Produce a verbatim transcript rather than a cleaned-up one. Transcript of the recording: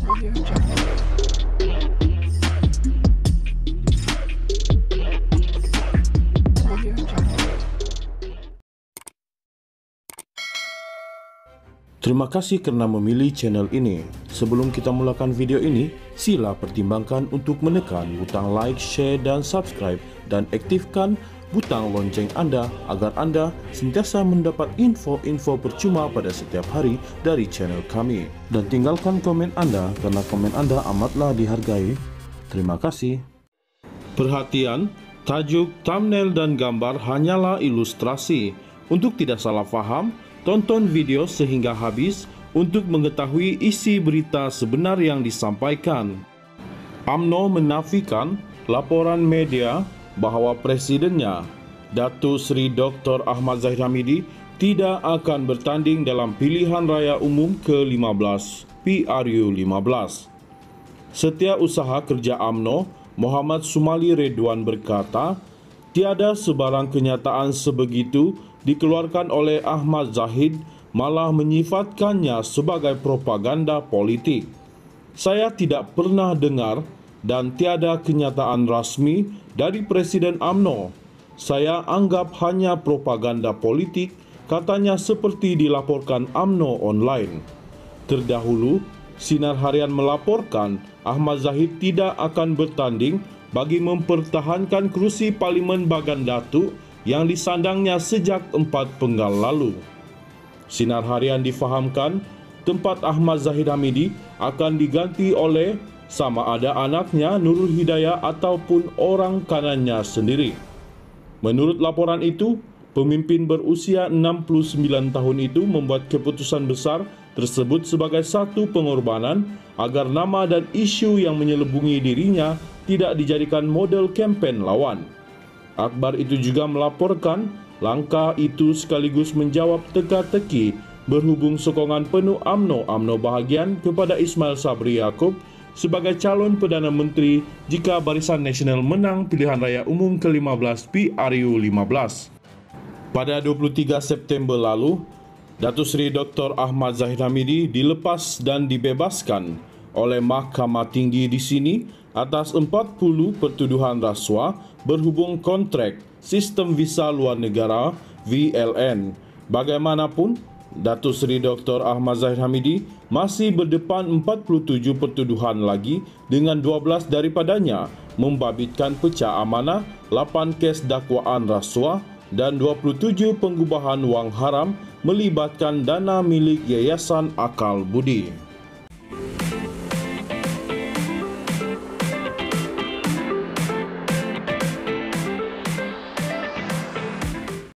Audio Jungle. Audio Jungle. Terima kasih karena memilih channel ini. Sebelum kita mulakan video ini, sila pertimbangkan untuk menekan butang like, share, dan subscribe, dan aktifkan butang lonceng Anda agar Anda sentiasa mendapat info-info percuma pada setiap hari dari channel kami. Dan tinggalkan komen Anda karena komen Anda amatlah dihargai. Terima kasih. Perhatian, tajuk, thumbnail, dan gambar hanyalah ilustrasi. Untuk tidak salah faham, tonton video sehingga habis untuk mengetahui isi berita sebenar yang disampaikan. U M N O menafikan laporan media bahawa Presidennya, Datuk Seri Doktor Ahmad Zahid Hamidi, tidak akan bertanding dalam pilihan raya umum ke lima belas P R U lima belas. Setiausaha Kerja U M N O, Muhammad Sumali Redwan berkata, tiada sebarang kenyataan sebegitu dikeluarkan oleh Ahmad Zahid, malah menyifatkannya sebagai propaganda politik. Saya tidak pernah dengar dan tiada kenyataan rasmi dari Presiden U M N O. Saya anggap hanya propaganda politik, katanya seperti dilaporkan U M N O online. Terdahulu, Sinar Harian melaporkan Ahmad Zahid tidak akan bertanding bagi mempertahankan kerusi Parlimen Bagan Datuk yang disandangnya sejak empat penggal lalu. Sinar Harian difahamkan tempat Ahmad Zahid Hamidi akan diganti oleh sama ada anaknya Nurul Hidayah ataupun orang kanannya sendiri. Menurut laporan itu, pemimpin berusia enam puluh sembilan tahun itu membuat keputusan besar tersebut sebagai satu pengorbanan agar nama dan isu yang menyelubungi dirinya tidak dijadikan model kempen lawan. Akhbar itu juga melaporkan langkah itu sekaligus menjawab teka-teki berhubung sokongan penuh U M N O U M N O bahagian kepada Ismail Sabri Yaakob sebagai calon Perdana Menteri jika Barisan Nasional menang pilihan raya umum ke lima belas P R U lima belas. Pada dua puluh tiga September lalu, Datuk Seri Doktor Ahmad Zahid Hamidi dilepas dan dibebaskan oleh Mahkamah Tinggi di sini atas empat puluh pertuduhan rasuah berhubung kontrak sistem visa luar negara V L N. Bagaimanapun, Datuk Seri Doktor Ahmad Zahid Hamidi masih berdepan empat puluh tujuh pertuduhan lagi dengan dua belas daripadanya membabitkan pecah amanah, lapan kes dakwaan rasuah dan dua puluh tujuh pengubahan wang haram melibatkan dana milik Yayasan Akal Budi.